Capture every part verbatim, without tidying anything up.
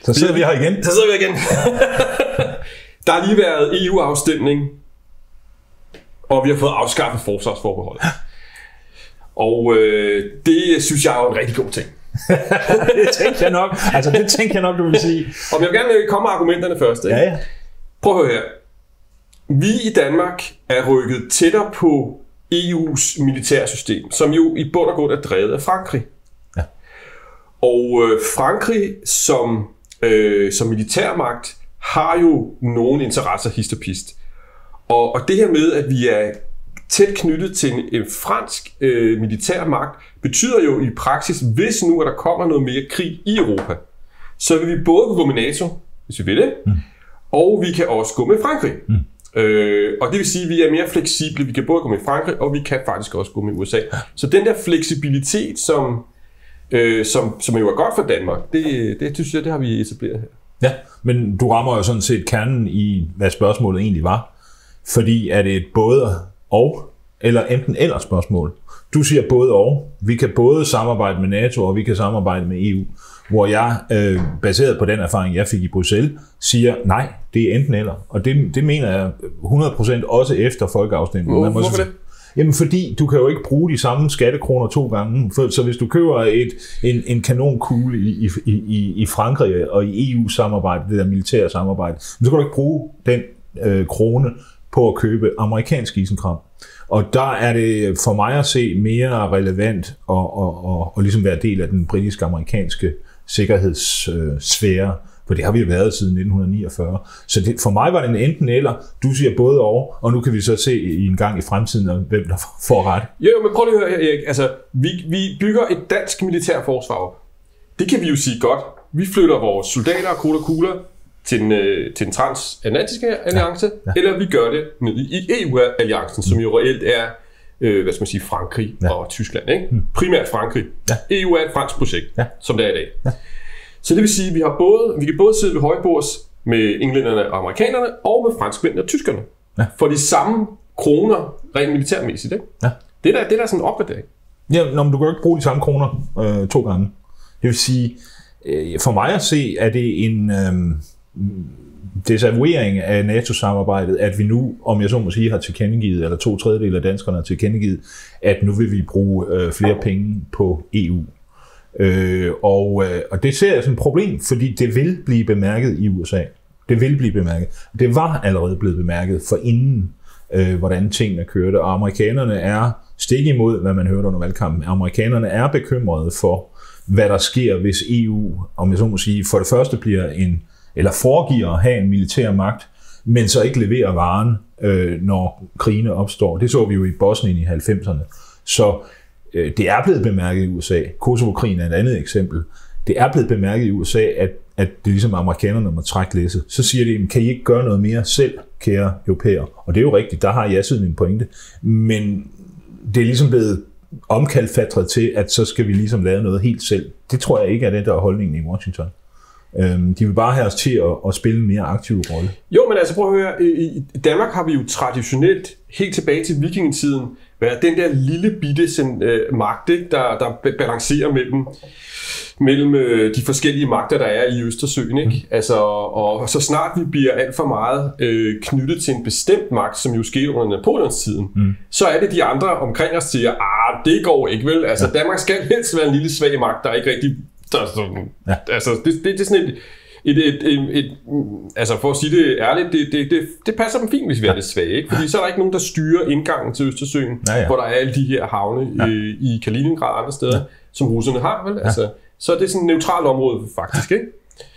Så sidder vi her igen. Så sidder vi igen. Der har lige været E U-afstemning, og vi har fået afskaffet forsvarsforbeholdet. Og øh, det synes jeg er en rigtig god ting. det tænker jeg nok. Altså det tænker jeg nok, du vil sige. Og jeg vil gerne komme med argumenterne først. Ikke? Ja, ja. Prøv at høre her. Vi i Danmark er rykket tættere på E U's militærsystem, som jo i bund og grund er drevet af Frankrig. Ja. Og øh, Frankrig som, øh, som militærmagt har jo nogle interesser hist og pist. Og, og det her med, at vi er tæt knyttet til en, en fransk øh, militærmagt, betyder jo i praksis, hvis nu at der kommer noget mere krig i Europa, så vil vi både gå med NATO, hvis vi vil det, mm. og vi kan også gå med Frankrig. Mm. Øh, og det vil sige, at vi er mere fleksible. Vi kan både gå med Frankrig, og vi kan faktisk også gå med U S A. Så den der fleksibilitet, som, øh, som, som jo er godt for Danmark, det, det synes jeg, det har vi etableret her. Ja, men du rammer jo sådan set kernen i, hvad spørgsmålet egentlig var. Fordi er det et både og, eller enten eller spørgsmål? Du siger både og. Vi kan både samarbejde med NATO, og vi kan samarbejde med E U. Hvor jeg, øh, baseret på den erfaring, jeg fik i Bruxelles, siger, nej, det er enten eller. Og det, det mener jeg hundrede procent også efter folkeafstemningen. Hvorfor det? Jamen fordi, du kan jo ikke bruge de samme skattekroner to gange. Så hvis du køber et, en, en kanonkugle i, i, i, i Frankrig og i E U-samarbejde, det der militære samarbejde, så kan du ikke bruge den øh, krone på at købe amerikansk isenkram. Og der er det for mig at se mere relevant at, at, at, at ligesom være del af den britiske-amerikanske sikkerhedssfære, for det har vi jo været siden nitten niogfyrre. Så det, for mig var det en enten eller. Du siger både og, og nu kan vi så se i en gang i fremtiden, hvem der får ret. Jo, men prøv lige at høre her, Erik. Altså, vi, vi bygger et dansk militærforsvar op. Det kan vi jo sige godt. Vi flytter vores soldater og kugler kugler til den, til den transatlantiske alliance, ja, ja. Eller vi gør det ned i E U-alliancen, som jo reelt er øh, hvad skal man sige, Frankrig, ja, og Tyskland. Ikke? Hmm. Primært Frankrig. Ja. E U er et fransk projekt, ja, som det er i dag. Ja. Så det vil sige, at vi, har både, vi kan både sidde ved højbords med englænderne og amerikanerne, og med franskmændene og tyskerne. Ja. For de samme kroner, rent militærmæssigt. Ikke? Ja. Det, der, det der er sådan en opgradering. Ja, når du kan jo ikke bruge de samme kroner øh, to gange. Det vil sige, øh, for mig at se, er det en øh, desavouering af NATO-samarbejdet, at vi nu, om jeg så må sige, har tilkendegivet, eller to tredjedel af danskerne har tilkendegivet, at nu vil vi bruge øh, flere penge på E U. Øh, og, øh, og det ser jeg som et problem, fordi det vil blive bemærket i U S A. Det vil blive bemærket. Det var allerede blevet bemærket for inden, øh, hvordan tingene kørte. Og amerikanerne er stik imod, hvad man hørte under valgkampen. Amerikanerne er bekymrede for, hvad der sker, hvis E U, om jeg så må sige, for det første bliver en, eller foregiver at have en militær magt, men så ikke leverer varen, øh, når krigene opstår. Det så vi jo i Bosnien i halvfemserne. Så øh, det er blevet bemærket i U S A. Kosovo-krigen er et andet eksempel. Det er blevet bemærket i U S A, at, at det ligesom amerikanerne må trække læsset. Så siger de, kan I ikke gøre noget mere selv, kære europæere? Og det er jo rigtigt, der har jeg siden en pointe. Men det er ligesom blevet omkalfatret til, at så skal vi ligesom lave noget helt selv. Det tror jeg ikke er det, der er holdningen i Washington. Øhm, de vil bare have os til at, at spille en mere aktiv rolle. Jo, men altså prøv at høre, i Danmark har vi jo traditionelt, helt tilbage til vikingetiden, været den der lille bitte sådan, øh, magt, ikke, der, der balancerer mellem, mellem øh, de forskellige magter, der er i Østersøen. Ikke? Mm. Altså, og så snart vi bliver alt for meget øh, knyttet til en bestemt magt, som jo skete under Napoleonstiden, mm. så er det de andre omkring os siger, ah, det går ikke vel. Altså, ja. Danmark skal helst være en lille svag magt, der ikke rigtig... Der, sådan, ja. Altså, det, det, det er sådan et... Et, et, et, et, altså for at sige det ærligt, det, det, det, det passer dem fint, hvis vi er lidt svage, ikke? Fordi så er der ikke nogen, der styrer indgangen til Østersøen, ja, ja. Hvor der er alle de her havne ja. i, i Kaliningrad og andre steder, ja. Som russerne har, vel? Ja. Altså, så er det sådan et neutralt område, faktisk, ikke?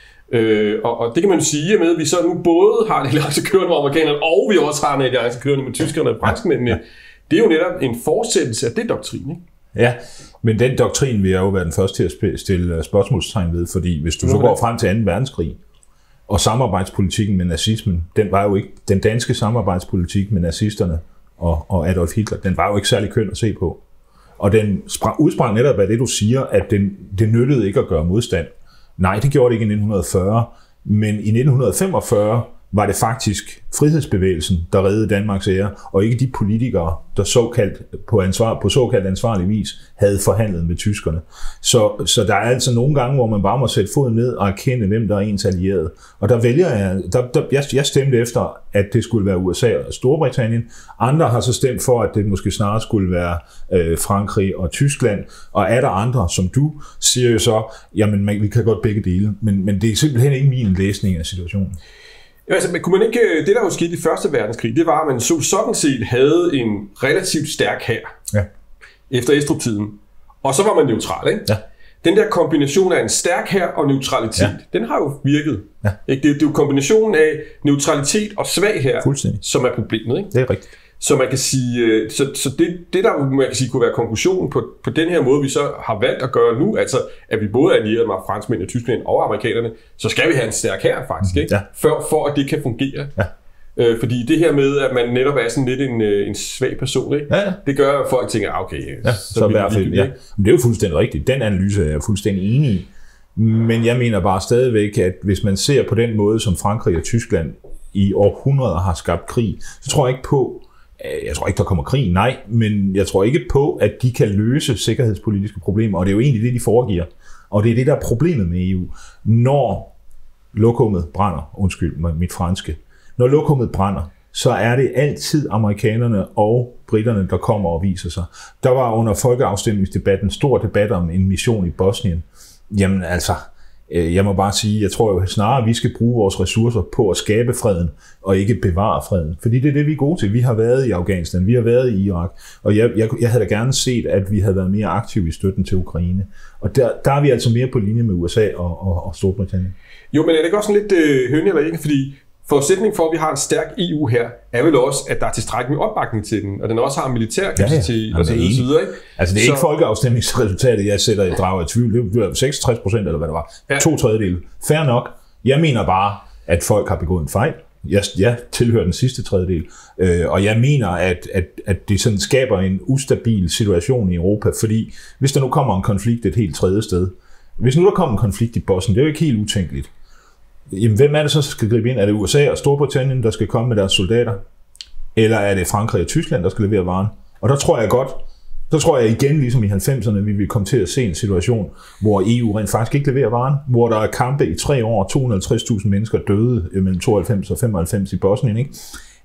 Øh, og, og det kan man jo sige, med at vi så nu både har en alliance kørende med amerikanerne, og vi også har en alliance kørende med tyskerne og franskmændene. Ja. Det er jo netop en fortsættelse af det doktrin, ikke? Ja, men den doktrin vil jeg jo være den første til at stille spørgsmålstegn ved, fordi hvis du så går frem til anden verdenskrig, og samarbejdspolitikken med nazismen, den var jo ikke, den danske samarbejdspolitik med nazisterne og, og Adolf Hitler, den var jo ikke særlig køn at se på. Og den sprang, udsprang netop af det, du siger, at den, det nyttede ikke at gøre modstand. Nej, det gjorde det ikke i nitten fyrre, men i nitten femogfyrre, var det faktisk frihedsbevægelsen, der reddede Danmarks ære, og ikke de politikere, der såkaldt på, ansvar, på såkaldt ansvarlig vis havde forhandlet med tyskerne. Så, så der er altså nogle gange, hvor man bare må sætte foden ned og erkende, hvem der er ens allierede. Og der vælger jeg, der, der, jeg, jeg stemte efter, at det skulle være U S A og Storbritannien. Andre har så stemt for, at det måske snarere skulle være øh, Frankrig og Tyskland. Og er der andre, som du siger jo så, jamen man, vi kan godt begge dele, men, men det er simpelthen ikke min læsning af situationen. Ja, altså, men kunne man ikke, det der jo skete i første verdenskrig, det var, at man så sådan set havde en relativt stærk hær ja. efter Estrup-tiden. Og så var man neutral, ikke? Ja. Den der kombination af en stærk hær og neutralitet, ja. den har jo virket. Ja. Ikke? Det, det er jo kombinationen af neutralitet og svag hær, som er problemet. Ikke? Det er rigtigt. Så man kan sige, så, så det, det der man kan sige, kunne være konklusionen på, på den her måde, vi så har valgt at gøre nu, altså at vi både er allierede med franskmænd og tyskmænd og amerikanerne, så skal vi have en stærk hær faktisk, ikke? Ja. For, for at det kan fungere. Ja. Øh, fordi det her med, at man netop er sådan lidt en, en svag person, ikke? Ja, ja. Det gør, at folk tænker, okay, ja, så, så i hvert fald, ja. Men det er jo fuldstændig rigtigt. Den analyse er jeg fuldstændig enig i. Men jeg mener bare stadigvæk, at hvis man ser på den måde, som Frankrig og Tyskland i århundreder har skabt krig, så tror jeg ikke på, jeg tror ikke, der kommer krig, nej, men jeg tror ikke på, at de kan løse sikkerhedspolitiske problemer, og det er jo egentlig det, de foregiver. Og det er det, der er problemet med E U. Når lokummet brænder, undskyld mit franske, når lokummet brænder, så er det altid amerikanerne og britterne, der kommer og viser sig. Der var under folkeafstemningsdebatten stor debat om en mission i Bosnien. Jamen altså, jeg må bare sige, jeg tror jo snarere, at vi skal bruge vores ressourcer på at skabe freden, og ikke bevare freden. Fordi det er det, vi er gode til. Vi har været i Afghanistan, vi har været i Irak, og jeg, jeg, jeg havde da gerne set, at vi havde været mere aktive i støtten til Ukraine. Og der, der er vi altså mere på linje med U S A og, og, og Storbritannien. Jo, men er det ikke også sådan lidt øh, høne eller ikke? Fordi forudsætningen for, at vi har en stærk E U her, er vel også, at der er tilstrækkelig opbakning til den, og den også har militær kapacitet, ja, ja. og så videre, ikke? Altså det er så ikke folkeafstemningsresultatet, jeg sætter i drager i tvivl. Det var seksogtres procent, eller hvad det var. Ja. To tredjedele. Fair nok. Jeg mener bare, at folk har begået en fejl. Jeg, jeg tilhører den sidste tredjedel. Øh, og jeg mener, at, at, at det sådan skaber en ustabil situation i Europa, fordi hvis der nu kommer en konflikt et helt tredje sted, hvis nu der kommer en konflikt i Bosnien, det er jo ikke helt utænkeligt. Jamen, hvem er det så, der skal gribe ind? Er det U S A og Storbritannien, der skal komme med deres soldater? Eller er det Frankrig og Tyskland, der skal levere varen? Og der tror jeg godt, der tror jeg igen, ligesom i halvfemserne, vi vil komme til at se en situation, hvor E U rent faktisk ikke leverer varen, hvor der er kampe i tre år, to hundrede og halvtreds tusind mennesker døde mellem tooghalvfems og femoghalvfems i Bosnien, ikke?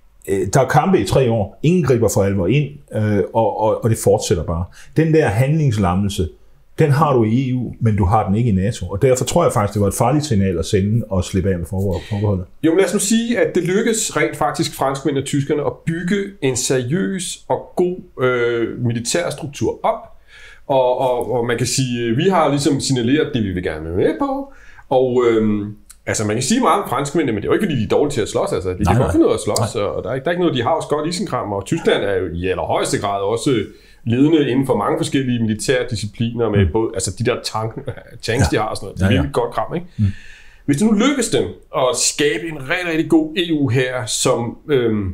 Der er kampe i tre år, ingen griber for alvor ind, og, og, og det fortsætter bare. Den der handlingslammelse, den har du i E U, men du har den ikke i NATO. Og derfor tror jeg faktisk, det var et farligt signal at sende og slippe af med forbeholdet. Jo, men lad os nu sige, at det lykkes rent faktisk franskmænd og tyskerne at bygge en seriøs og god øh, militær struktur op. Og, og, og man kan sige, at vi har ligesom signaleret det, vi vil gerne være med på. Og øh, altså man kan sige meget om franskmændene, men det er jo ikke, fordi de er dårlige til at slås. Altså, de nej, kan godt finde noget at slås, nej. og der er, der er ikke noget, de har også godt isenkram. Og Tyskland er jo i allerhøjeste grad også ledende inden for mange forskellige militære discipliner med mm. både, altså de der tank, tanks, ja. de har og sådan noget. Det er ja, ja. virkelig godt kram, ikke? Mm. Hvis det nu lykkes dem at skabe en rigtig, rigtig god E U her, som, øhm,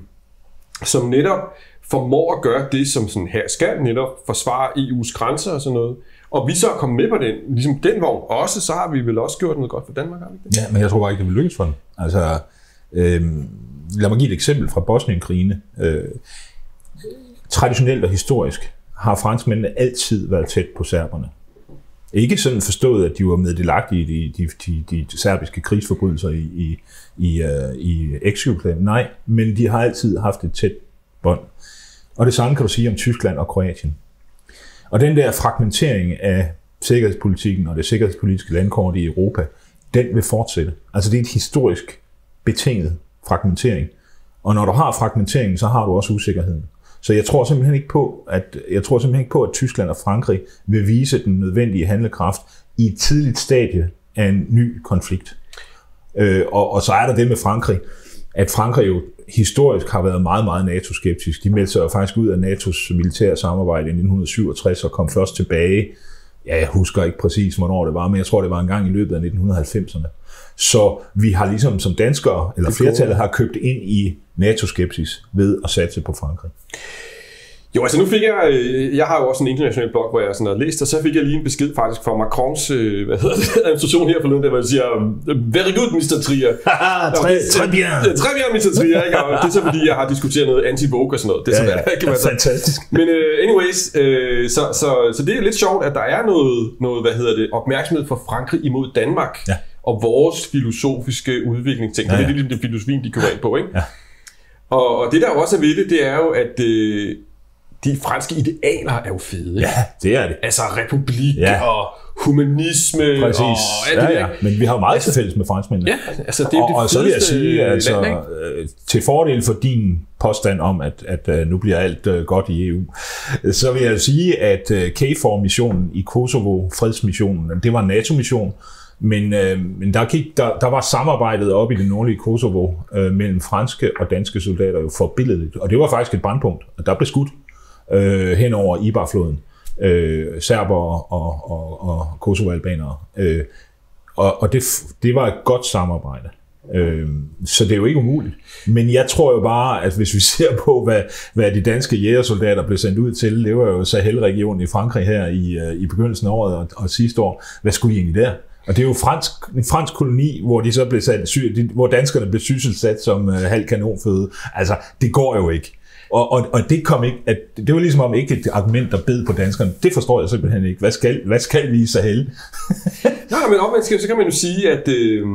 som netop formår at gøre det, som sådan her skal, netop forsvare E U's grænser og sådan noget, og vi så er kommet med på den, ligesom den vogn også, så har vi vel også gjort noget godt for Danmark, har vi ikke det? Ja, men jeg tror bare ikke, det vil lykkes for dem. Altså, øhm, lad mig give et eksempel fra Bosnien-krigene. Øh, traditionelt og historisk har franskmændene altid været tæt på serberne. Ikke sådan forstået, at de var meddelagtige i de, de, de, de serbiske krigsforbrydelser i, i, i, uh, i eks-Jugoslavien. Nej, men de har altid haft et tæt bånd. Og det samme kan du sige om Tyskland og Kroatien. Og den der fragmentering af sikkerhedspolitikken og det sikkerhedspolitiske landkort i Europa, den vil fortsætte. Altså det er et historisk betinget fragmentering. Og når du har fragmenteringen, så har du også usikkerheden. Så jeg tror simpelthen ikke på, at jeg tror simpelthen ikke på, at Tyskland og Frankrig vil vise den nødvendige handlekraft i et tidligt stadie af en ny konflikt. Øh, og, og så er der det med Frankrig, at Frankrig jo historisk har været meget, meget NATO-skeptisk. De meldte sig jo faktisk ud af N A T O's militære samarbejde i nitten syvogtres og kom først tilbage. Ja, jeg husker ikke præcis, hvornår det var, men jeg tror, det var en gang i løbet af nitten halvfemserne. Så vi har ligesom som danskere, eller flertallet har købt ind i NATO-skepsis ved at satse på Frankrig. Jo, altså nu fik jeg, øh, jeg har jo også en international blog, hvor jeg sådan har læst, og så fik jeg lige en besked faktisk fra Macrons øh, hvad hedder det, administration her forleden, der hvor de siger, very good, mister Trier. Haha, très bien. Très bien, mister Trier, ikke? Og det er så fordi, jeg har diskuteret noget anti-vogue og sådan noget. Det er ja, sådan, ja. kan man så. Fantastisk. Men uh, anyways, øh, så, så, så det er lidt sjovt, at der er noget, noget hvad hedder det, opmærksomhed fra Frankrig imod Danmark, ja. Og vores filosofiske udviklingsting. Ja, ja. Det er ligesom det filosofien, de kører ind på, ikke? Ja. Og, og det der også er ved det, det er jo, at øh, de franske idealer er jo fede. Ja, det er det. Altså republik ja. Og humanisme. Præcis. Og alt ja, det ja. Men vi har jo meget til fælles med franskmændene. Ja, altså det er og, det og så vil jeg sige, altså, land, til fordel for din påstand om, at, at nu bliver alt uh, godt i E U, så vil jeg sige, at uh, K F O R-missionen i Kosovo, fredsmissionen, det var en NATO-mission, men, øh, men der, gik, der, der var samarbejdet op i det nordlige Kosovo øh, mellem franske og danske soldater jo forbilledeligt, og det var faktisk et brandpunkt, og der blev skudt øh, hen over Ibar-floden, øh, serber og, og, og Kosovo-albanere, øh, og, og det, det var et godt samarbejde. Øh, så det er jo ikke umuligt. Men jeg tror jo bare, at hvis vi ser på, hvad, hvad de danske jægersoldater blev sendt ud til, det var jo Sahel-regionen i Frankrig her i, i begyndelsen af året og, og sidste år, hvad skulle de egentlig der? Og det er jo fransk, en fransk koloni, hvor de så blev sat, hvor danskerne blev sysselsat som uh, halv kanonføde. Altså, det går jo ikke. Og, og, og det kom ikke, at, det var ligesom om ikke et argument, der bed på danskerne. Det forstår jeg simpelthen ikke. Hvad skal, hvad skal vi i Sahel? Nej, men omvendt så kan man jo sige, at øh,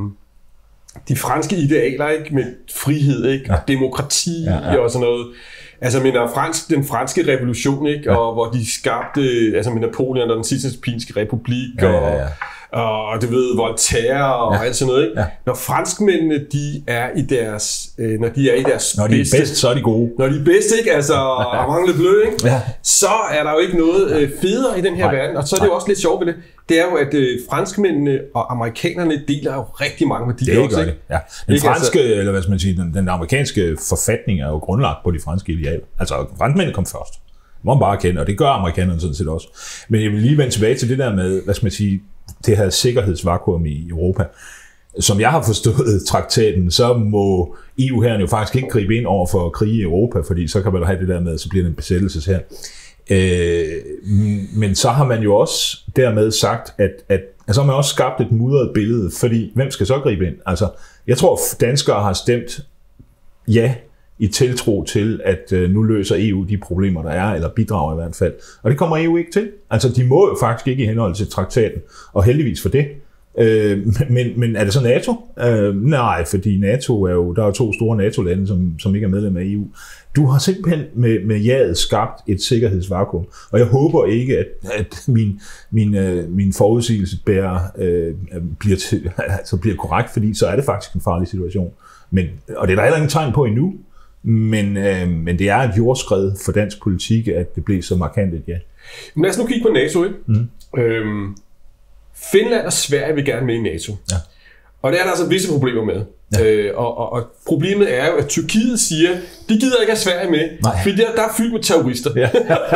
de franske idealer, ikke, med frihed, ikke, ja. Demokrati ja, ja. Og sådan noget. Altså, men fransk, den franske revolution, ikke, ja. Og hvor de skabte, altså med Napoleon og den Sicilianske republik, ja, ja, ja. Og, og du ved, Voltaire og ja. Alt sådan noget, ikke? Ja. Når franskmændene, de er i deres, øh, når de er i deres når de bedste, er bedst, så er de gode. Når de er bedst, ikke? Altså, Armand Le Bleu, ikke? Ja. Så er der jo ikke noget øh, federe i den her Nej. Verden, og så er det jo også lidt sjovt ved det. Det er jo, at øh, franskmændene og amerikanerne deler jo rigtig mange værdier det også, ikke? Det. Ja. Den ikke franske, altså, eller hvad skal man sige, den, den amerikanske forfatning er jo grundlagt på de franske idealer. Altså, franskmændene kom først. Det må man bare kende, og det gør amerikanerne sådan set også. Men jeg vil lige vende tilbage til det der med, hvad skal man sige, det her sikkerhedsvakuum i Europa. Som jeg har forstået traktaten, så må E U-hæren jo faktisk ikke gribe ind over for krig i Europa, fordi så kan man jo have det der med, så bliver det en besættelses her. Øh, men så har man jo også dermed sagt, at, at altså har man også skabt et mudret billede, fordi hvem skal så gribe ind? Altså, jeg tror, danskere har stemt ja i tiltro til, at øh, nu løser E U de problemer, der er, eller bidrager i hvert fald. Og det kommer E U ikke til. Altså, de må jo faktisk ikke i henhold til traktaten, og heldigvis for det. Øh, men, men er det så NATO? Øh, nej, fordi NATO er jo, der er jo to store NATO-lande, som, som ikke er medlem af E U. Du har simpelthen med, med jaget skabt et sikkerhedsvakuum, og jeg håber ikke, at, at min, min, øh, min forudsigelse bærer, øh, bliver, til, altså bliver korrekt, fordi så er det faktisk en farlig situation. Men, og det er der heller ingen tegn på endnu, men, øh, men det er et jordskred for dansk politik, at det blev så markant et ja. Men lad os nu kigge på NATO, ikke? Mm. Øhm, Finland og Sverige vil gerne med i NATO. Ja. Og det er der altså visse problemer med. Ja. Øh, og, og, og problemet er jo, at Tyrkiet siger, de gider ikke have Sverige med, Nej. Fordi der, der er fyldt med terrorister. Ja.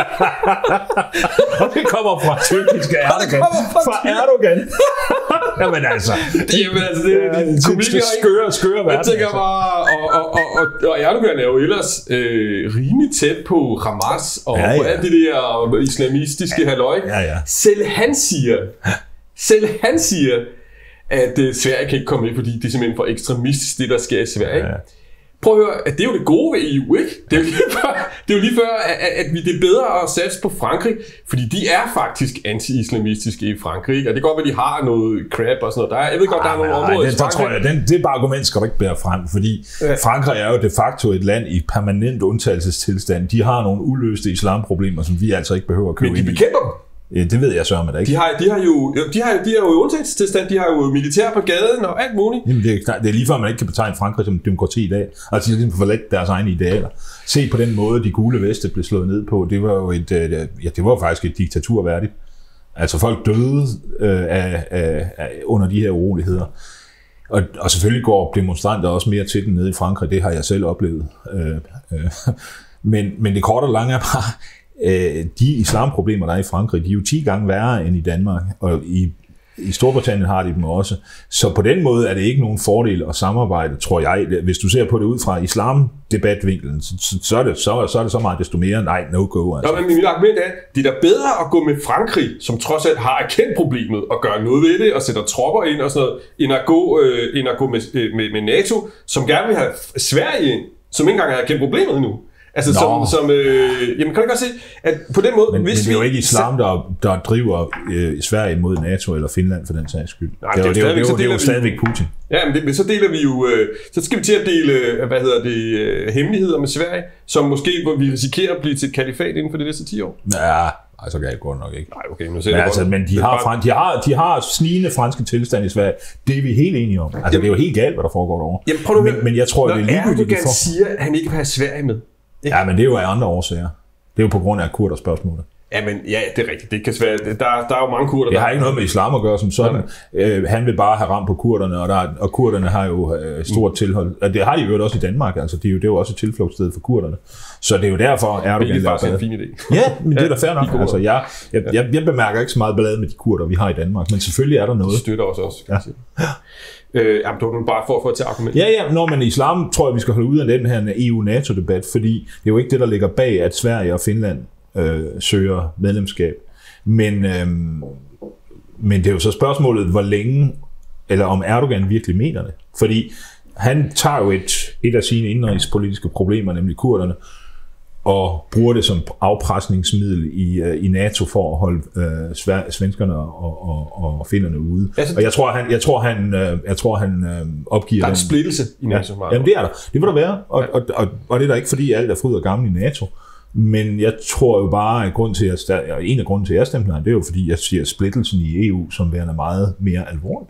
Og det kommer fra tyrkiske Erdogan. Fra, fra Erdogan. Jamen altså. Jamen altså, det er de komikere, skøre, skøre verden. Jeg tænker bare, og, og, og, og, og Erdogan er jo ellers øh, rimelig tæt på Hamas og ja, ja. På alt det der islamistiske ja. Halløj. Ja, ja. Selv han siger, selv han siger, at uh, Sverige kan ikke komme med, fordi det er simpelthen for ekstremistisk, det der sker i Sverige. Ja. Prøv at høre, at det er jo det gode ved E U, ikke? Det er jo lige før, det er jo lige før at, at vi, det er bedre at satse på Frankrig, fordi de er faktisk anti-islamistiske i Frankrig, ikke? Og det er godt, at de har noget crap og sådan noget. Der er, jeg ved godt, der er nogle områder i Frankrig. Tror jeg, den, det argument skal du ikke bære frem, fordi ja. Frankrig er jo de facto et land i permanent undtagelsestilstand. De har nogle uløste islamproblemer, som vi altså ikke behøver at købe ind i. Men de bekæmper dem. Ja, det ved jeg så om det ikke. De har, de har jo, de har, de har jo undtagelsestilstand, de har jo militær på gaden og alt muligt. Jamen, det, er, det er lige før, man ikke kan betegne Frankrig som demokrati i dag. Altså, de har ligesom forladt deres egne idealer. Se på den måde, de gule veste blev slået ned på, det var jo et, ja, det var faktisk et diktatur værdigt. Altså, folk døde øh, af, af, af, under de her uroligheder. Og, og selvfølgelig går demonstranter også mere til den nede i Frankrig, det har jeg selv oplevet. Øh, øh. Men, men det korte og lange er bare, de islamproblemer, der er i Frankrig, de er jo ti gange værre end i Danmark. Og i I Storbritannien har de dem også. Så på den måde er det ikke nogen fordel at samarbejde, tror jeg. Hvis du ser på det ud fra islam-debatvinkelen, så, så, er det, så, så er det så meget desto mere nej, no go. Altså. Nå, men mit argument er, det er da bedre at gå med Frankrig, som trods alt har erkendt problemet, og gøre noget ved det, og sætter tropper ind og sådan noget, end at gå, øh, end at gå med, med, med NATO, som gerne vil have Sverige ind, som ikke engang har erkendt problemet endnu. Altså, som, som øh, jamen, kan du godt se, at på den måde... Men, hvis men det er jo vi, ikke islam, der, der driver øh, Sverige mod NATO eller Finland for den sags skyld. Nej, det, det, det, det, det, det er jo stadigvæk vi, Putin. Ja, men, det, men så deler vi jo... Øh, så skal vi til at dele, hvad hedder det, øh, hemmeligheder med Sverige, som måske, hvor vi risikerer at blive til et kalifat inden for de næste ti år. Ja, altså galt går det nok ikke. Nej, okay, men, men, altså, men de, har, bare... de, har, de har snigende franske tilstand i Sverige. Det er vi helt enige om. Altså, jamen, det er jo helt galt, hvad der foregår derovre. Jamen, prøv nu, men, men jeg tror, det er ligegyldigt. Erdogan siger, at han ikke vil have Sverige med. Ja, men det er jo af andre årsager. Det er jo på grund af kurderspørgsmålet. Ja, men ja, det er rigtigt. Det kan svære. Der, der er jo mange kurder, der... Det har ikke noget med islam at gøre som sådan. Ja, øh, han vil bare have ramt på kurderne, og, der, og kurderne har jo øh, stort mm. tilhold. Og det har de jo også i Danmark. Altså, det er jo, det er jo også et tilflugtssted for kurderne. Så det er jo derfor, Erdogan... Det er faktisk en fin idé. Ja, men det er da fair nok. Altså, jeg, jeg, jeg, jeg bemærker ikke så meget ballade med de kurder, vi har i Danmark. Men selvfølgelig er der noget. Det støtter også også. Ja. Øh, jamen, det var bare for at få til argument. Ja, ja, når man i islam tror jeg, vi skal holde ud af den her E U-NATO-debat, fordi det er jo ikke det, der ligger bag, at Sverige og Finland øh, søger medlemskab. Men, øh, men det er jo så spørgsmålet, hvor længe, eller om Erdogan virkelig mener det. Fordi han tager jo et, et af sine indrigspolitiske problemer, nemlig kurderne, og bruger det som afpresningsmiddel i, i NATO for at holde øh, svenskerne og, og, og finnerne ude. Altså, og jeg tror, han, jeg tror, han, øh, jeg tror, han øh, opgiver... Der er en splittelse i NATO. Ja, jamen det er der. Det vil der være. Og, ja. og, og, og det er der ikke, fordi alt er fryd og gammel i NATO. Men jeg tror jo bare, at grund til, at jeg, en af grunden til, at jeg stemte nej, det er jo, fordi jeg siger splittelsen i E U som værende meget mere alvorligt.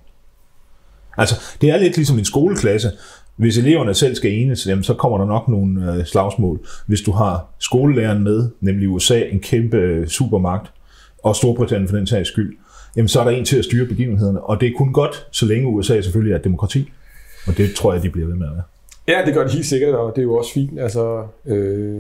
Altså, det er lidt ligesom en skoleklasse. Hvis eleverne selv skal enes, jamen, så kommer der nok nogle øh, slagsmål. Hvis du har skolelæreren med, nemlig U S A, en kæmpe øh, supermagt, og Storbritannien for den sags skyld, jamen, så er der en til at styre begivenhederne. Og det er kun godt, så længe U S A selvfølgelig er et demokrati. Og det tror jeg, de bliver ved med at være. Ja, det gør det helt sikkert, og det er jo også fint. Altså, øh,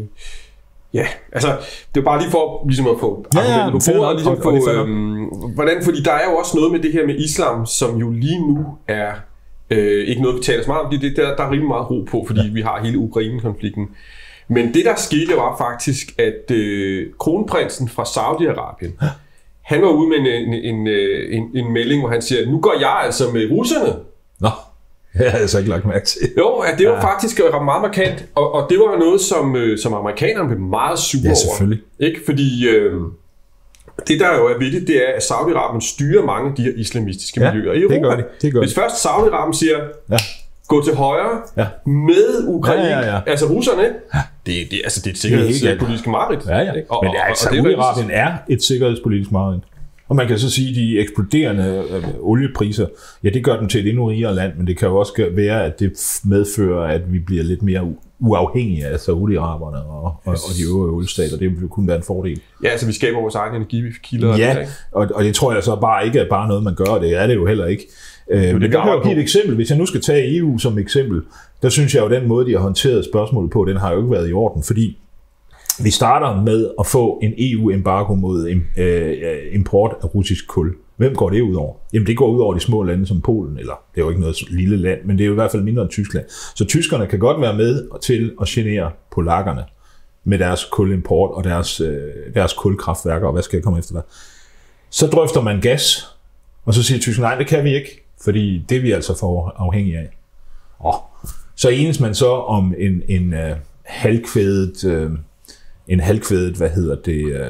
ja, altså, det er bare lige for ligesom at få ja, ja, argumentet på bordet, og ligesom få, øh, hvordan, fordi der er jo også noget med det her med islam, som jo lige nu er Øh, ikke noget, vi taler så meget om, fordi det, der, der er rimelig meget ro på, fordi ja. vi har hele Ukraine-konflikten. Men det, der skete, var faktisk, at øh, kronprinsen fra Saudi-Arabien, ja. han var ude med en, en, en, en, en melding, hvor han siger, nu går jeg altså med russerne. Nå, jeg havde altså ikke lagt mærke til. Jo, at det var ja. faktisk meget markant, og, og det var noget, som, som amerikanerne blev meget sure over. Ja, selvfølgelig. Over, ikke? Fordi... Øh, det, der jo er vigtigt, det er, at Saudi-Arabien styrer mange af de her islamistiske ja, miljøer i Europa. Det gør de. Det gør Hvis først Saudi-Arabien siger, ja. gå til højre ja. med Ukraine, ja, ja, ja. altså russerne, ja. det, det, altså, det er et sikkerhedspolitisk mareridt. Ja, ja. Og, Men altså, Saudi-Arabien er et sikkerhedspolitisk mareridt. Og man kan så sige, at de eksploderende øh, oliepriser, ja, det gør dem til et endnu rigere land, men det kan jo også være, at det medfører, at vi bliver lidt mere uafhængige af Saudi-Araberne og, og, og de øvrige oliestater. Det vil kunne være en fordel. Ja, altså vi skaber vores egen energikilder. Ja, og, og det tror jeg så bare ikke er bare noget, man gør. Det er det jo heller ikke. Øh, det men jeg kan jo give et eksempel. Hvis jeg nu skal tage E U som eksempel, der synes jeg jo, den måde, de har håndteret spørgsmålet på, den har jo ikke været i orden, fordi vi starter med at få en E U-embargo mod øh, import af russisk kul. Hvem går det ud over? Jamen det går ud over de små lande som Polen, eller det er jo ikke noget lille land, men det er jo i hvert fald mindre end Tyskland. Så tyskerne kan godt være med til at genere polakkerne med deres kulimport og deres, øh, deres kulkraftværker, og hvad skal jeg komme efter der? Så drøfter man gas, og så siger tyskerne, nej, det kan vi ikke, fordi det er vi altså for afhængige af. Oh. Så enes man så om en, en øh, halvkvædet... Øh, en halvkvædet, hvad hedder det, øh,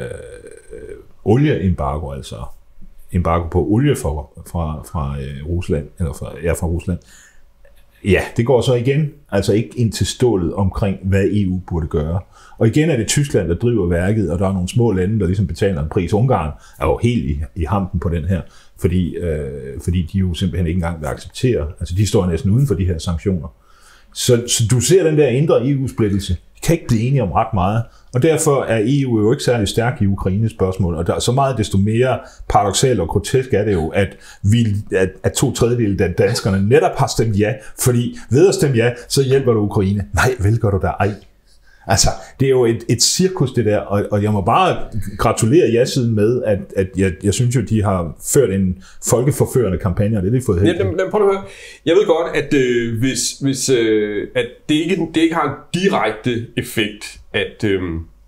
olieembargo, altså embargo på olie fra, fra, fra øh, Rusland, eller fra, ja, fra Rusland. Ja, det går så igen, altså ikke ind til stålet omkring, hvad E U burde gøre. Og igen er det Tyskland, der driver værket, og der er nogle små lande, der ligesom betaler en pris. Ungarn er jo helt i, i hampen på den her, fordi, øh, fordi de jo simpelthen ikke engang vil acceptere, altså de står næsten uden for de her sanktioner. Så, så du ser den der indre E U-splittelse. De kan ikke blive enige om ret meget, og derfor er E U jo ikke særlig stærk i Ukraines spørgsmål, og der er så meget desto mere paradoksalt og grotesk er det jo, at, vi, at, at to tredjedele af danskerne netop har stemt ja, fordi ved at stemme ja, så hjælper du Ukraine. Nej, vel gør du da ej. Altså, det er jo et, et cirkus, det der, og, og jeg må bare gratulere ja-siden med, at, at jeg, jeg synes jo, de har ført en folkeforførende kampagne, og det er det fået helt. Jamen, prøv at høre. Jeg ved godt, at, øh, hvis, hvis, øh, at det, ikke, det ikke har en direkte effekt, at øh,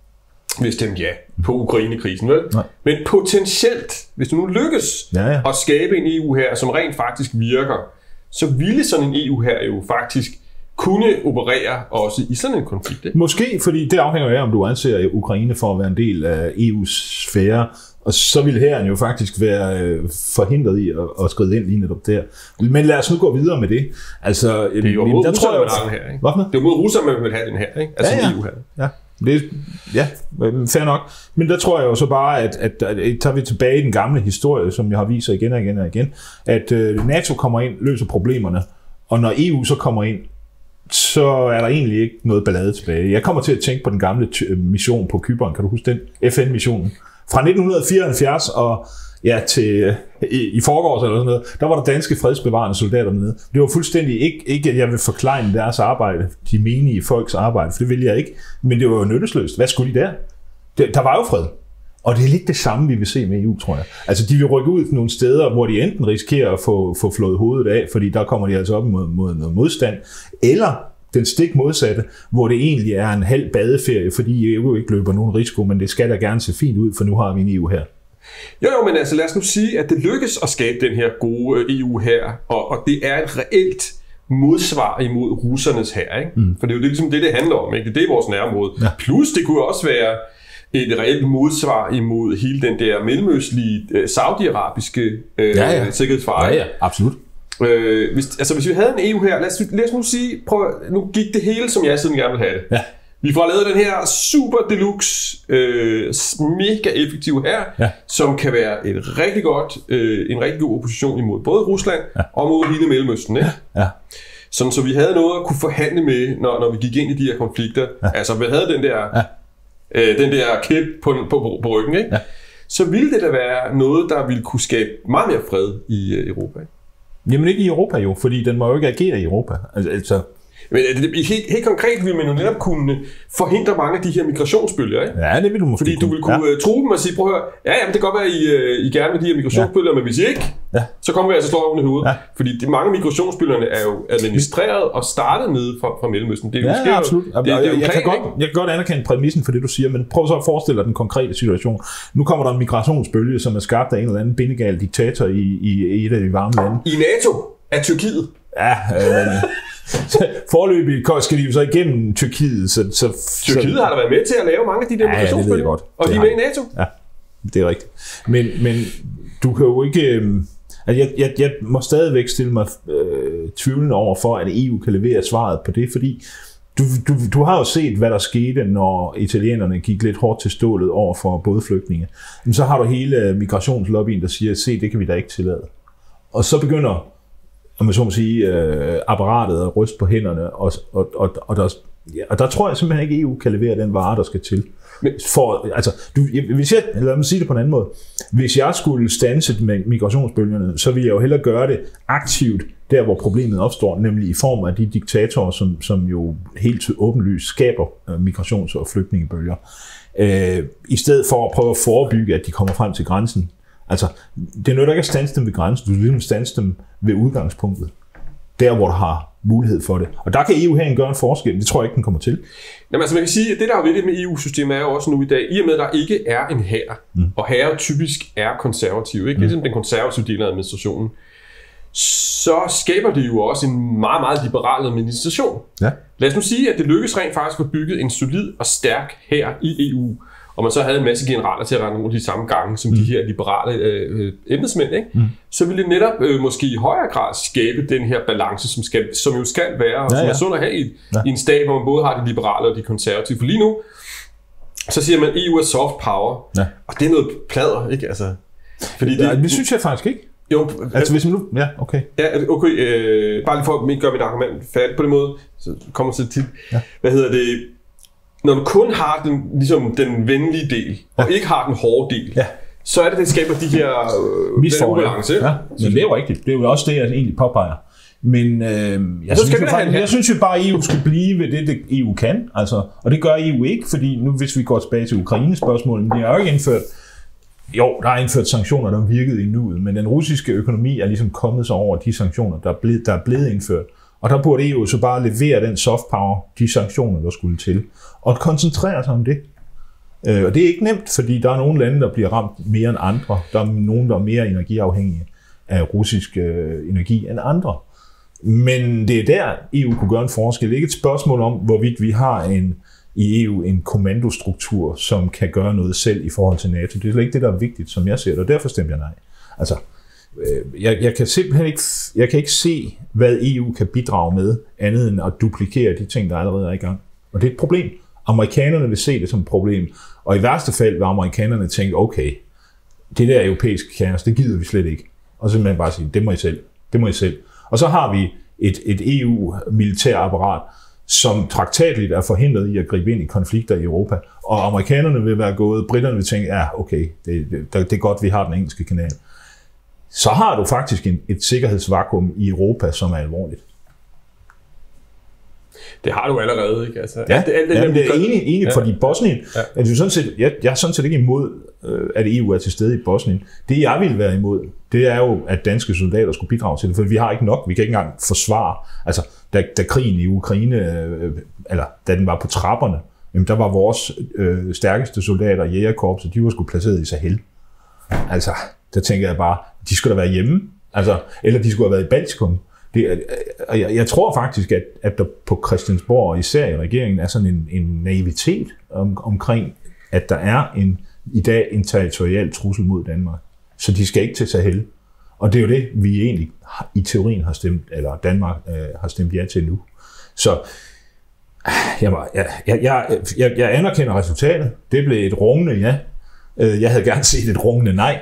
vi stemte ja på Ukraine-krisen, vel? Nej. Men potentielt, hvis du nu lykkes ja, ja. at skabe en E U her, som rent faktisk virker, så ville sådan en E U her jo faktisk kunne operere også i sådan en konflikt. Ikke? Måske, fordi det afhænger af, om du anser Ukraine for at være en del af E U's sfære, og så ville hæren jo faktisk være forhindret i at, at skride ind lige netop der. Men lad os nu gå videre med det. Altså, det er jo mod russerne, man har den her. Ikke? Hvad? Det er jo mod russerne, man vil have den her. Ikke? Altså ja, ja. E U her. Ja. Det, ja, fair nok. Men der tror jeg jo så bare, at, at, at, at tager vi tilbage i den gamle historie, som jeg har vist igen og igen og igen, at uh, NATO kommer ind, løser problemerne, og når E U så kommer ind, så er der egentlig ikke noget ballade tilbage. Jeg kommer til at tænke på den gamle t- mission på Cypern, kan du huske den? F N-missionen. Fra nitten fireoghalvfjerds og ja, til i, i forgårs eller sådan noget, der var der danske fredsbevarende soldater med. Det var fuldstændig ikke, ikke, at jeg vil forklejne deres arbejde, de menige folks arbejde, for det vil jeg ikke, men det var jo nyttesløst. Hvad skulle de der? der? Der var jo fred. Og det er lidt det samme, vi vil se med E U, tror jeg. Altså, de vil rykke ud til nogle steder, hvor de enten risikerer at få, få flået hovedet af, fordi der kommer de altså op mod, mod noget modstand, eller den stik modsatte, hvor det egentlig er en halv badeferie, fordi E U ikke løber nogen risiko, men det skal da gerne se fint ud, for nu har vi en E U her. Jo, jo, men altså lad os nu sige, at det lykkes at skabe den her gode E U her, og, og det er et reelt modsvar imod russernes her, ikke? Mm. For det er jo det, ligesom det, det handler om, ikke? Det er det, vores nærområde. Ja. Plus, det kunne også være et reelt modsvar imod hele den der mellemøstlige, øh, saudiarabiske øh, ja, ja. sikkerhedsfare. Ja, ja, absolut. Øh, hvis, altså hvis vi havde en E U her, lad os, lad os nu sige, prøv, nu gik det hele, som jeg siden gerne vil have det. Ja. Vi får lavet den her super deluxe, øh, mega effektiv her, ja. som kan være et rigtig godt, øh, en rigtig god opposition imod både Rusland ja. og mod hele Mellemøsten. Ikke? Ja. Sådan, så vi havde noget at kunne forhandle med, når, når vi gik ind i de her konflikter. Ja. Altså, vi havde den der, ja. øh, den der kæp på, på, på, på ryggen. Ikke? Ja. Så ville det da være noget, der ville kunne skabe meget mere fred i uh, Europa. Ikke? Jamen ikke i Europa jo, fordi den må jo ikke agere i Europa. Altså... Men helt, helt konkret vil man jo netop kunne forhindre mange af de her migrationsbølger, ikke? Ja, det vil du måske. Fordi du vil kunne ja. true dem og sige, prøv at høre, ja, jamen, det kan godt være, I, I gerne med de her migrationsbølger, ja. men hvis I ikke, ja. så kommer vi altså slå oven i hovedet. Ja. Fordi de mange migrationsbølgerne er jo administreret og startet nede fra, fra Mellemøsten. Det er jo, ja, ja, absolut. Det, det er jo jeg, plan, kan godt, jeg kan godt anerkende præmissen for det, du siger, men prøv så at forestille dig den konkrete situation. Nu kommer der en migrationsbølge, som er skabt af en eller anden bindegal diktator i, i, i et af de varme lande. I NATO er Tyrkiet. Ja, øh, foreløbig skal de jo så igennem Tyrkiet. Så, så, Tyrkiet har da været med til at lave mange af de der migrationsbølger, ja, og de er med i NATO. Ja, det er rigtigt. Men, men du kan jo ikke... Øh, altså jeg, jeg, jeg må stadigvæk stille mig øh, tvivlende over for, at E U kan levere svaret på det, fordi du, du, du har jo set, hvad der skete, når italienerne gik lidt hårdt til stålet over for både flygtninge. Men så har du hele migrationslobbyen, der siger, se, det kan vi da ikke tillade. Og så begynder om man så må sige, øh, apparatet at ryste på hænderne, og, og, og, og, der, ja, og der tror jeg simpelthen ikke, at E U kan levere den vare, der skal til. For, altså, du, hvis jeg, lad mig sige det på en anden måde. Hvis jeg skulle standse med migrationsbølgerne, så ville jeg jo hellere gøre det aktivt, der hvor problemet opstår, nemlig i form af de diktatorer, som, som jo helt åbenlyst skaber øh, migrations- og flygtningebølger. Øh, I stedet for at prøve at forebygge, at de kommer frem til grænsen. Altså, det nytter ikke at standse dem ved grænsen, du vil ligesom standse dem ved udgangspunktet. Der, hvor du har mulighed for det. Og der kan E U herinde gøre en forskel. Det tror jeg ikke, den kommer til. Jamen, altså, man kan sige, at det, der er ved det med E U-systemet, er jo også nu i dag, i og med, at der ikke er en hær, mm. og hære typisk er konservative, ikke? Mm. Ligesom den konservative del af administrationen, så skaber det jo også en meget, meget liberal administration. Ja. Lad os nu sige, at det lykkes rent faktisk at bygge en solid og stærk hær i E U, og man så havde en masse generaler til at rende rundt de samme gange som mm. de her liberale øh, embedsmænd, ikke? Mm. Så ville det netop øh, måske i højere grad skabe den her balance, som, skal, som jo skal være, og ja, som er sundt at have i, ja. i en stat, hvor man både har de liberale og de konservative. For lige nu, så siger man, at E U er soft power, ja. og det er noget plader, ikke? Altså, fordi det, ja, det synes jeg faktisk ikke. Jo, altså hvis man nu... Ja, okay. Ja, okay. Øh, bare lige for at gøre mit argument færdigt på den måde, så kommer til tit. Ja. Hvad hedder det? Når du kun har den, ligesom den venlige del, ja. og ikke har den hårde del, ja. så er det, det skaber de her øh, misforhold. Ja, men det er jo rigtigt. Det er jo også det, jeg egentlig påpeger. Men øh, jeg, synes jo faktisk, jeg synes jo bare, at E U skal blive ved det, det E U kan. Altså, og det gør E U ikke, fordi nu hvis vi går tilbage til Ukraine-spørgsmålet, det er jo ikke indført. Jo, der er indført sanktioner, der virkede i nuet, men den russiske økonomi er ligesom kommet sig over de sanktioner, der er blevet, der er blevet indført. Og der burde E U så bare levere den soft power, de sanktioner, der skulle til, og koncentrere sig om det. Og det er ikke nemt, fordi der er nogle lande, der bliver ramt mere end andre. Der er nogen, der er mere energiafhængige af russisk øh, energi end andre. Men det er der, E U kunne gøre en forskel. Det er ikke et spørgsmål om, hvorvidt vi har en, i E U en kommandostruktur, som kan gøre noget selv i forhold til NATO. Det er slet ikke det, der er vigtigt, som jeg ser det, og derfor stemmer jeg nej. Altså, øh, jeg, jeg kan simpelthen ikke, jeg kan ikke se, hvad E U kan bidrage med, andet end at duplikere de ting, der allerede er i gang. Og det er et problem. Amerikanerne vil se det som et problem, og i værste fald vil amerikanerne tænke, okay, det der europæiske kaos, det gider vi slet ikke. Og så simpelthen bare sige, det må I selv, det må I selv. Og så har vi et, et E U-militærapparat, som traktatligt er forhindret i at gribe ind i konflikter i Europa, og amerikanerne vil være gået, britterne vil tænke, ja, okay, det, det, det er godt, vi har den engelske kanal. Så har du faktisk en, et sikkerhedsvakuum i Europa, som er alvorligt. Det har du allerede, ikke? Altså, ja, alt det, alt det, ja, der, det er enig, enig ja. Fordi Bosnien, ja. er det sådan set, jeg, jeg er sådan set ikke imod, at E U er til stede i Bosnien. Det jeg ville være imod, det er jo, at danske soldater skulle bidrage til det, for vi har ikke nok, vi kan ikke engang forsvare. Altså, da, da krigen i Ukraine, eller da den var på trapperne, jamen, der var vores øh, stærkeste soldater, jægerkorpset, de var sgu placeret i Sahel. Altså, der tænker jeg bare, de skulle da være hjemme, altså, eller de skulle have været i Baltikum. Det, og jeg, jeg tror faktisk, at, at der på Christiansborg, og især i regeringen, er sådan en, en naivitet om, omkring, at der er en, i dag en territorial trussel mod Danmark. Så de skal ikke til Sahel. Og det er jo det, vi egentlig i teorien har stemt, eller Danmark øh, har stemt ja til nu. Så jeg, jeg, jeg, jeg, jeg anerkender resultatet. Det blev et rungende ja. Jeg havde gerne set et rungende nej,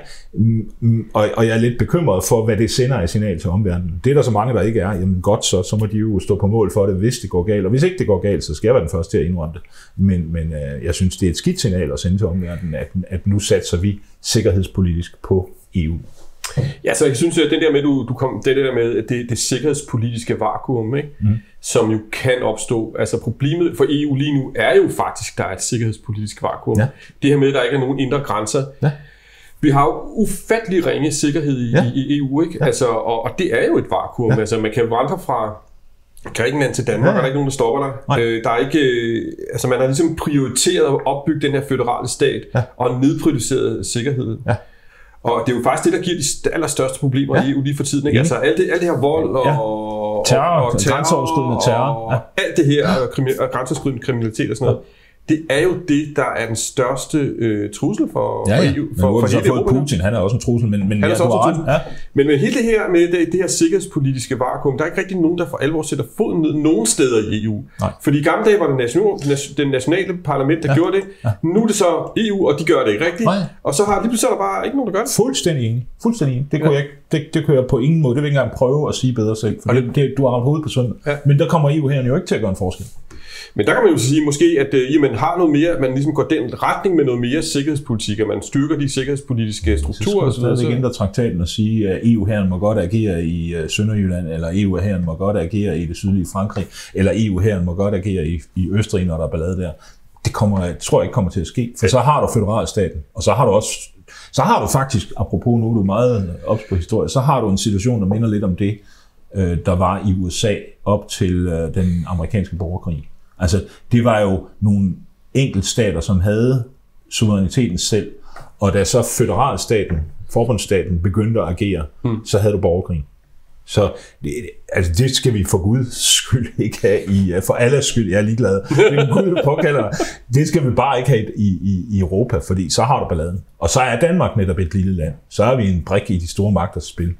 og, og jeg er lidt bekymret for, hvad det sender af signal til omverdenen. Det er der så mange, der ikke er. Jamen godt, så, så må de jo stå på mål for det, hvis det går galt. Og hvis ikke det går galt, så skal jeg være den første til at indrømme det. Men, men jeg synes, det er et skidt signal at sende til omverdenen, at, at nu satser vi sikkerhedspolitisk på E U. Ja, så jeg synes, at den der med, du, du kom, det der med det, det sikkerhedspolitiske vakuum, ikke? Mm. Som jo kan opstå. Altså problemet for E U lige nu er jo faktisk, der er et sikkerhedspolitisk vakuum. Ja. Det her med, at der ikke er nogen indre grænser. Ja. Vi har jo ufattelig ringe sikkerhed i, ja. i E U, ikke? Ja. Altså, og, og det er jo et vakuum. Ja. Altså, man kan vandre fra Grækenland til Danmark, ja. Og der er ikke nogen, der stopper dig. Øh, der er ikke, altså, man har ligesom prioriteret at opbygge den her føderale stat, ja. Og nedprioriteret sikkerheden. Ja. Og det er jo faktisk det, der giver de allerstørste problemer ja. I E U lige for tiden. Ikke? Altså alt det, alt det her vold og, ja. terror, og, og terror, grænseoverskridende terror. Ja. Og alt det her og, krimi- og grænseoverskridende kriminalitet og sådan noget. Det er jo det, der er den største øh, trussel for, ja, ja. for E U. For, for hele Europa. Putin, han er også en trussel, men, men, ja, du har ret. Ja. Men med hele det her, med det, det her sikkerhedspolitiske vakuum, der er ikke rigtig nogen, der for alvor sætter foden ned nogen steder i E U. Nej. Fordi i gamle dage var det national, den nationale parlament, der ja. Gjorde det. Ja. Nu er det så E U, og de gør det ikke rigtigt. Nej. Og så har lige pludselig der bare ikke nogen, der gør det. Fuldstændig enig. Fuldstændig enig. Det kunne, ja. jeg, det, det kunne jeg på ingen måde. Det vil ikke engang prøve at sige bedre selv. For det, det, du har ramt hovedet på søndag. Ja. Men der kommer E U her jo ikke til at gøre en forskel. Men der kan man jo sige måske, at øh, man har noget mere, at man ligesom går den retning med noget mere sikkerhedspolitik, at man styrker de sikkerhedspolitiske strukturer. Så skal vi ændre traktaten og sige, at E U-hæren må godt agere i uh, Sønderjylland, eller E U-hæren må godt agere i det sydlige Frankrig, eller E U-hæren må godt agere i, i Østrig, når der er ballade der. Det kommer, jeg tror jeg ikke kommer til at ske, for så har du føderalstaten, og så har du også, så har du faktisk, apropos nu er du meget ops på historie, så har du en situation, der minder lidt om det, øh, der var i U S A op til øh, den amerikanske borgerkrig. Altså, det var jo nogle enkeltstater, som havde suveræniteten selv, og da så føderalstaten, forbundsstaten, begyndte at agere, mm. så havde du borgerkrig. Så det, altså, det skal vi for Guds skyld ikke have i, for alles skyld, jeg er ligeglad, det er Gud, der påkalder, det skal vi bare ikke have i, i, i Europa, fordi så har du balladen. Og så er Danmark netop et lille land. Så er vi en brik i de store magters spil.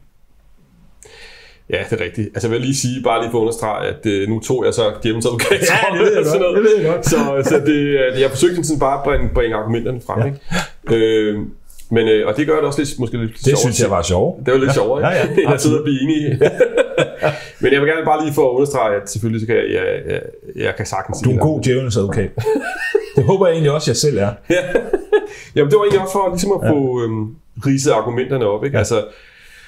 Ja, det er rigtigt. Altså jeg vil lige sige, bare lige for at understrege, at øh, nu tog jeg så djævnens advokat. Ja, det ved jeg godt. Det ved jeg godt. Så, så det, jeg forsøgte sådan bare at bringe, bringe argumenterne frem. Ja. Ikke? Øh, men, øh, og det gør det også lidt, måske lidt det sjovere. Det synes jeg var sjovt. Det var lidt ja. sjovere, ja, ja, end at sidde og blive enige. Men jeg vil gerne bare lige for at understrege, at selvfølgelig så kan jeg, jeg, jeg, jeg kan sagtens sige. Du er en god djævnens advokat. Det håber jeg egentlig også, jeg selv er. Ja. Jamen det var egentlig også for ligesom at få ja. øhm, ridset argumenterne op. Ikke? Ja. Altså,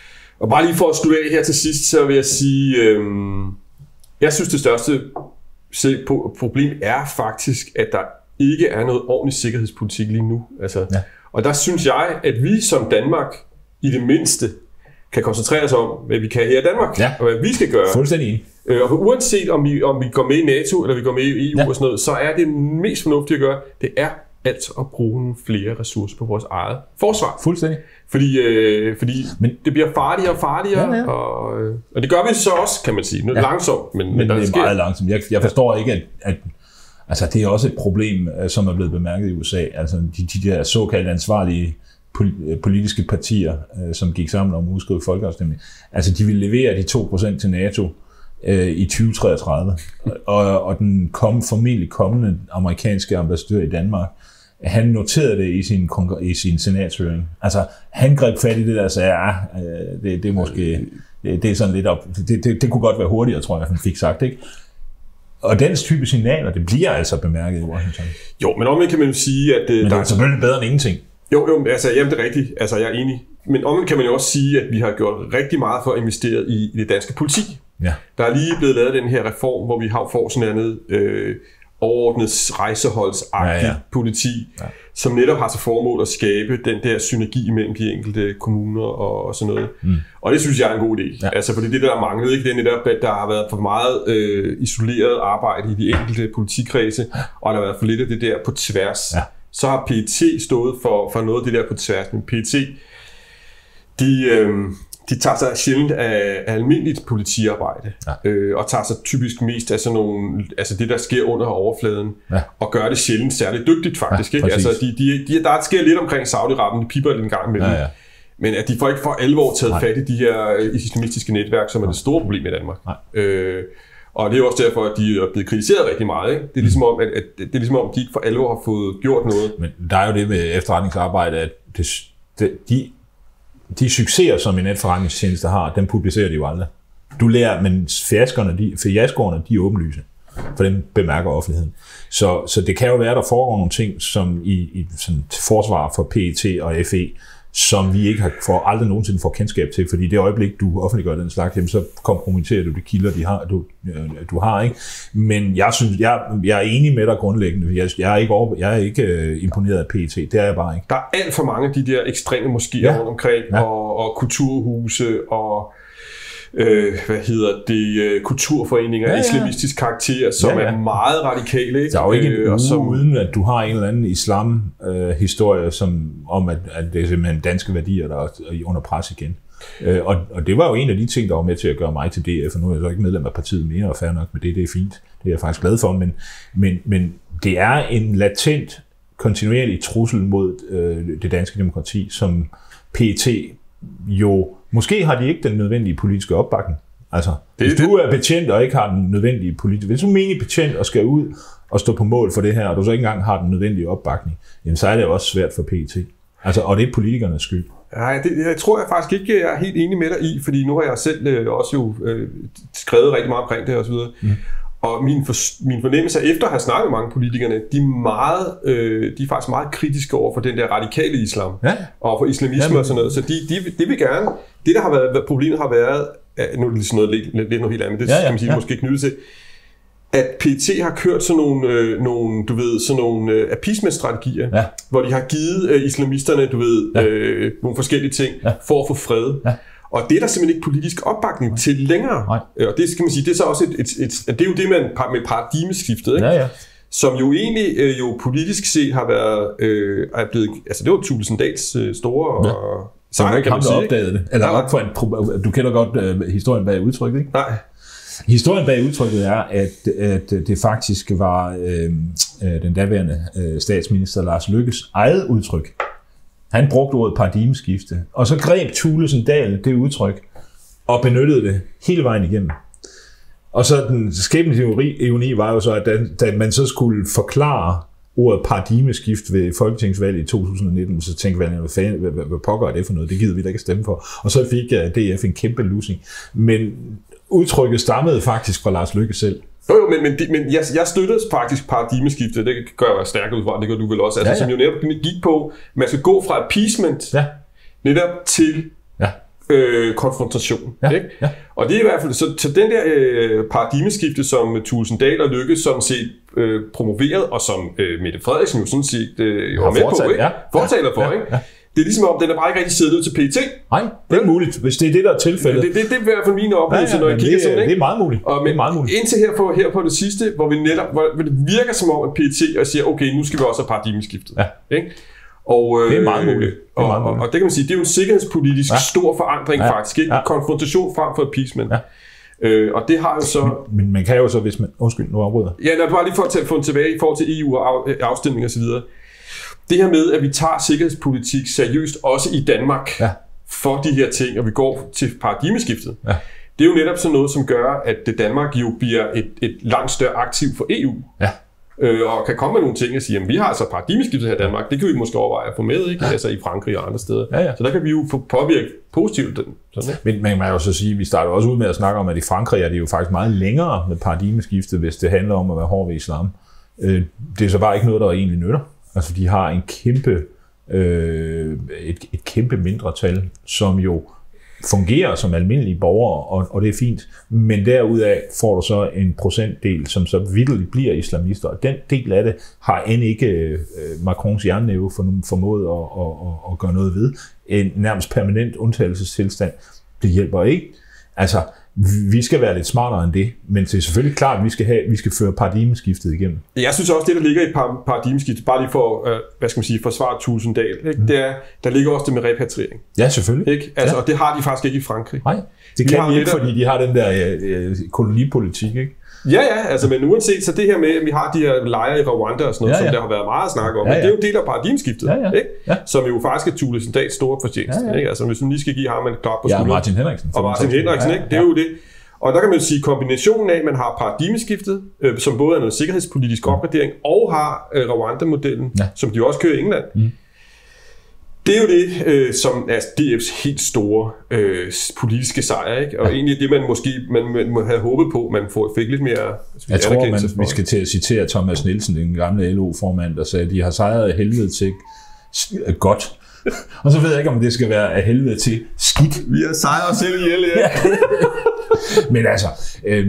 Og bare lige for at slutte af her til sidst, så vil jeg sige, øh, jeg synes det største problem er faktisk, at der ikke er noget ordentlig sikkerhedspolitik lige nu. Altså, ja. Og der synes jeg, at vi som Danmark i det mindste kan koncentrere os om, hvad vi kan her i Danmark, ja. Og hvad vi skal gøre. Fuldstændig enig. Og uanset om vi, om vi går med i NATO, eller vi går med i E U ja. Og sådan noget, så er det mest fornuftige at gøre, det er altså at bruge nogle flere ressourcer på vores eget forsvar. Fuldstændig. Fordi, øh, fordi men, det bliver farligere og farligere, ja, ja. Og, og det gør vi så også, kan man sige. Nu, ja. Langsomt, men, men, men der det er sker. meget langsomt. Jeg, jeg forstår ikke, at, at altså, det er også et problem, som er blevet bemærket i U S A. Altså, de, de der såkaldt ansvarlige politiske partier, som gik sammen om at udskrive folkeafstemning, altså de ville levere de to procent til NATO øh, i tyve treogtredive. og, og den kom, formentlig kommende amerikanske ambassadør i Danmark, han noterede det i sin, i sin senatshøring. Altså, han greb fat i det der og sagde, ja, det, det er måske, det, det er sådan lidt op, det, det, det kunne godt være hurtigere, tror jeg, han fik sagt, ikke? Og den type signaler, det bliver altså bemærket i Washington. Jo, men omvendt kan man jo sige, at... Men det er selvfølgelig bedre end ingenting. Jo, jo, altså, jamen det er rigtigt. Altså, jeg er enig. Men omvendt kan man jo også sige, at vi har gjort rigtig meget for at investere i, i det danske politi. Ja. Der er lige blevet lavet den her reform, hvor vi har får sådan andet øh, overordnet rejseholdsagtigt ja, ja. politi, ja. Som netop har til formål at skabe den der synergi mellem de enkelte kommuner og, og sådan noget. Mm. Og det synes jeg er en god idé. Ja. Altså, fordi det der er manglet, ikke? Det er netop, at der har været for meget øh, isoleret arbejde i de enkelte politikredse, og der har været for lidt af det der på tværs. Ja. Så har P E T stået for, for noget af det der på tværs. Men P E T, de, øh, de tager sig sjældent af, af almindeligt politiarbejde, ja. øh, og tager sig typisk mest af sådan nogle, altså det, der sker under overfladen, ja. Og gør det sjældent særligt dygtigt faktisk. Ja, ikke? Altså, de, de, de, der sker lidt omkring Saudi-Arabien, de piper lidt en gang imellem. Ja, ja. Men at de får ikke for alvor taget Nej. Fat i de her islamistiske netværk, som er det store problem i Danmark. Øh, Og det er også derfor, at de er blevet kritiseret rigtig meget. Ikke? Det er ligesom om, at, at det er ligesom om, de ikke for alvor har fået gjort noget. Men der er jo det med efterretningsarbejde, at det, det, de, de succeser, som en efterretningstjeneste har, dem publicerer de jo aldrig. Du lærer, men fiaskerne, de, fiaskerne, de er åbenlyse, for dem bemærker offentligheden. Så, så det kan jo være, at der foregår nogle ting, som i, i sådan, til forsvar for P E T og F E, som vi ikke har, for aldrig nogensinde får kendskab til, fordi det øjeblik, du offentliggør den slags, jamen, så kompromitterer du de kilder, de har, du, du har, ikke? Men jeg synes, jeg, jeg er enig med dig grundlæggende. Jeg, jeg er ikke, over, jeg er ikke uh, imponeret af P E T, det er jeg bare ikke. Der er alt for mange af de der ekstreme moskéer ja. Rundt omkring, ja. og, og kulturhuse, og øh, hvad hedder det, kulturforeninger af ja, ja. Islamistisk karakter, som ja, ja. Er meget radikale. Ikke? Der er jo ikke en uge, som, uden at du har en eller anden islam-historie, øh, som, om at, at det er simpelthen danske værdier, der er under pres igen. Øh, og, og det var jo en af de ting, der var med til at gøre mig til D F, og nu er jeg så ikke medlem af partiet mere, og fair nok med det, det er fint. Det er jeg faktisk glad for, men, men, men det er en latent, kontinuerlig trussel mod øh, det danske demokrati, som P E T jo, måske har de ikke den nødvendige politiske opbakning. Altså, det, hvis du er betjent og ikke har den nødvendige politiske, hvis du er menig betjent og skal ud og stå på mål for det her, og du så ikke engang har den nødvendige opbakning, jamen så er det jo også svært for P E T. Altså, og det er politikernes skyld. Nej, det, det tror jeg faktisk ikke, jeg er helt enig med dig i, fordi nu har jeg selv øh, også jo øh, skrevet rigtig meget omkring det og så videre. Mm. Og min, for, min fornemmelse efter at have snakket med mange politikerne, de er, meget, øh, de er faktisk meget kritiske over for den der radikale islam, ja. Og for islamisme Jamen. Og sådan noget. Så de, de, de vil gerne, det der har været, problemet har været, nu er det sådan noget, lidt, lidt noget helt andet, det ja, ja, kan man sige, ja. Måske knytte til, at P E T har kørt sådan nogle, øh, nogle du ved, sådan nogle øh, appeasement-strategier, ja. Hvor de har givet øh, islamisterne, du ved, ja. øh, nogle forskellige ting, ja. For at få fred. Ja. Og det er der simpelthen ikke politisk opbakning Nej. Til længere. Nej. Og det skal man sige, det er så også et, et, et, et det er jo det man med paradigmeskiftet, ikke? Ja, ja. Som jo egentlig øh, jo politisk set har været øh, er blevet, altså det var Thulesen Dahls øh, store ja. Og så er ikke ham, der opdagede det. Eller ja. For en, du kender godt øh, historien bag udtrykket, ikke? Nej. Historien bag udtrykket er, at, at det faktisk var øh, den daværende øh, statsminister Lars Løkkes eget udtryk. Han brugte ordet paradigmeskifte, og så greb Thulesen Dahl det udtryk og benyttede det hele vejen igennem. Og så den skæbnens ironi var jo så, at da, da man så skulle forklare ordet paradigmeskift ved folketingsvalget i to tusind nitten, så tænkte man, hvad, fanden, hvad, hvad, hvad pokker er det for noget? Det gider vi da ikke stemme for. Og så fik D F en kæmpe losing. Men udtrykket stammede faktisk fra Lars Løkke selv. Jo, jo, men, men, men jeg, jeg støttede faktisk paradigmeskiftet, det gør jeg stærkt ud fra, det gør du vel også, altså, ja, ja. Som jo netop gik på, man skal gå fra appeasement ja. Netop til ja. øh, konfrontation. Ja, ikke? ja. Og det er i hvert fald, så, så den der øh, paradigmeskifte, som Thulesen Dahl og Lykke sådan set øh, promoveret, og som øh, Mette Frederiksen jo sådan set øh, var med på, ikke? Ja. Fortaler for, ja, ikke? Ja. Det er ligesom om, den er bare ikke rigtig siddet ud til P E T. Nej, det er muligt, hvis det er det, der er tilfældet. Det, det, det er i hvert fald min oplevelse, ja, ja, når jeg kigger det, sådan, ikke? Det er meget muligt. Og men, det er meget muligt. Indtil her på, her på det sidste, hvor vi netop, hvor det virker som om, at P E T og siger, okay, nu skal vi også have paradigmeskiftet. Ja. Ikke? Og, det er meget muligt. Det er og, meget muligt. Og, og det kan man sige, det er jo en sikkerhedspolitisk ja. stor forandring ja. faktisk. Ikke? Ja. Konfrontation frem for appeasement. Ja. Øh, og det har jo så... Men, men man kan jo så, hvis man... Undskyld, nu afbryder. Ja, når du bare lige for at få den tilbage i forhold til E U og af, afstemning og så videre. Det her med, at vi tager sikkerhedspolitik seriøst, også i Danmark, ja. for de her ting, og vi går til paradigmeskiftet. Ja. Det er jo netop sådan noget, som gør, at Danmark jo bliver et, et langt større aktiv for E U. Ja. Øh, og kan komme med nogle ting og sige, at vi har altså paradigmeskiftet her i Danmark, det kan vi måske overveje at få med, ikke? Ja. Altså i Frankrig og andre steder. Ja, ja. Så der kan vi jo få påvirke positivt. Sådan, men man kan jo så sige, at vi starter også ud med at snakke om, at i Frankrig er det jo faktisk meget længere med paradigmeskiftet, hvis det handler om at være hård ved islam. Øh, det er så bare ikke noget, der egentlig nytter. Altså de har en kæmpe, øh, et, et kæmpe mindretal, som jo fungerer som almindelige borgere, og, og det er fint. Men derudaf får du så en procentdel, som så vitterligt bliver islamister, og den del af det har end ikke øh, Macrons jernnæve for, formået at, at, at, at gøre noget ved. En nærmest permanent undtagelsestilstand, det hjælper ikke. Altså, vi skal være lidt smartere end det, men det er selvfølgelig klart, at vi skal, have, vi skal føre paradigmeskiftet igennem. Jeg synes også, det der ligger i paradigmeskiftet, bare lige for, øh, hvad skal man sige, forsvare Thulesen Dahl, ikke? Mm. Det er, der ligger også det med repatriering. Ja, selvfølgelig. Ikke? Altså, ja. Og det har de faktisk ikke i Frankrig. Nej, det kan de ikke, fordi de har den der øh, kolonipolitik, ikke? Ja, ja, altså, men uanset, så det her med, at vi har de her lejre i Rwanda og sådan noget, ja, ja. som der har været meget at snakke om, ja, ja. det er jo en del af paradigmeskiftet, ja, ja. Ikke? Ja. Som jo faktisk er Thulesen Dahls store fortjeneste. Ja, ja. Ikke? Altså, hvis man lige skal give ham en klap på skulderen. Ja, Martin Henriksen. Og Martin Henriksen, ja, ja. ikke? Det er jo det. Og der kan man jo sige, kombinationen af, at man har paradigmeskiftet, øh, som både er noget sikkerhedspolitisk opgradering, og har øh, Rwanda-modellen, ja. som de også kører i England. Mm. Det er jo det, øh, som er D F's helt store øh, politiske sejr, ikke? Og ja. egentlig det, man måske man, man må have håbet på, man får, fik lidt mere Jeg tror, man, vi skal til at citere Thomas Nielsen, den gamle L O-formand, der sagde, at de har sejret af helvede til godt. Og så ved jeg ikke, om det skal være af helvede til skidt. Vi har sejret os selv ihjel, ja. Men altså, øh,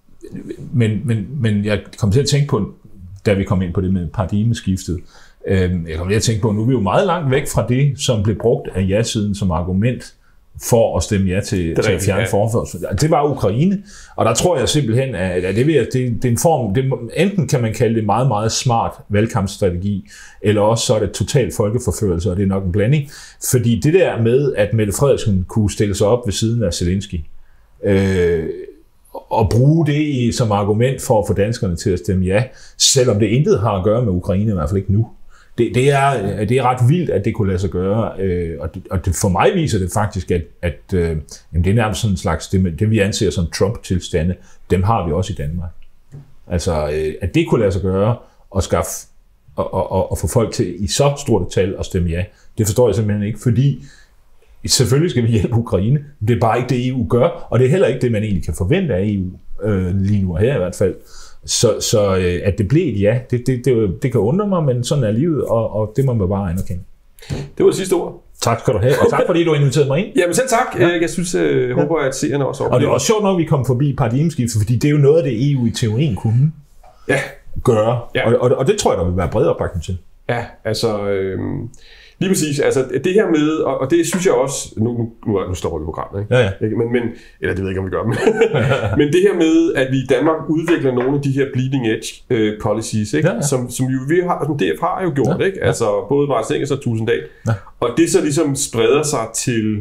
men, men, men jeg kom til at tænke på, da vi kom ind på det med paradigmeskiftet, øh, jeg kom til at tænke på, nu er vi jo meget langt væk fra det, som blev brugt af ja-siden som argument for at stemme ja til, til at fjerne ja. forførsel. Det var Ukraine, og der tror jeg simpelthen, at, at det, det, det er en form, det, enten kan man kalde det meget, meget smart valgkampsstrategi, eller også så er det total folkeforførelse, og det er nok en blanding. Fordi det der med, at Mette Frederiksen kunne stille sig op ved siden af Zelensky, øh, og bruge det som argument for at få danskerne til at stemme ja, selvom det intet har at gøre med Ukraine, i hvert fald ikke nu. Det, det, er, det er ret vildt, at det kunne lade sig gøre, øh, og, det, og det, for mig viser det faktisk, at, at øh, jamen det er nærmest sådan en slags, det, det vi anser som Trump-tilstande, dem har vi også i Danmark. Altså, øh, at det kunne lade sig gøre, og skaffe, og, og, og, og få folk til i så stort et tal at stemme ja, det forstår jeg simpelthen ikke, fordi selvfølgelig skal vi hjælpe Ukraine, det er bare ikke det E U gør, og det er heller ikke det, man egentlig kan forvente af E U, øh, lige nu og her i hvert fald. Så, så øh, at det blev et ja, det, det, det, det kan undre mig, men sådan er livet, og, og det må man bare anerkende. Det var det sidste ord. Tak skal du have, og tak fordi du inviterede mig ind. Jamen selv tak. Ja. Jeg synes, jeg ja. håber, at seerne også oplever. Og det er også sjovt nok, at vi kom forbi paradigmeskiftet, fordi det er jo noget af det, E U i teorien kunne ja. gøre, ja. Og, og, og det tror jeg, der vil være bredere opbakning til. Ja, altså... Øh... Lige præcis, altså det her med, og det synes jeg også, nu, nu, nu står vi på programmet, ikke? Ja, ja. Men, men, eller det ved jeg ikke, om vi gør, men, men det her med, at vi i Danmark udvikler nogle af de her bleeding edge uh, policies, ikke? Ja, ja. Som, som, jo, vi har, som D F har jo gjort, ja, ikke? Altså ja. både Martin Henriksen og Thulesen Dahl. Ja. Og det så ligesom spreder sig til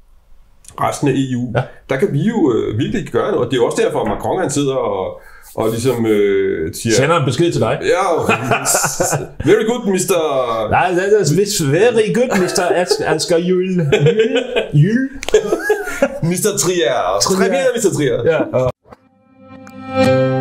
resten af E U. Ja. Der kan vi jo uh, virkelig gøre noget, og det er også derfor, at Macron han sidder og og ligesom øh, siger... Sender en besked til dig. Ja, very good, mister... Nej, that is very good, mister Asger Juhl. Juhl? mister Trier. Trier, mister Trier. Ja.